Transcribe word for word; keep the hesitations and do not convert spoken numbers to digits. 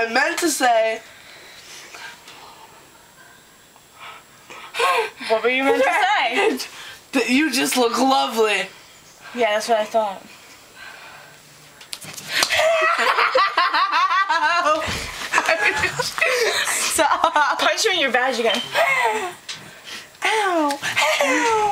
I meant to say. What were you meant to say? That you just look lovely. Yeah, that's what I thought. Stop. Punch you in your badge again. Ow. Ow.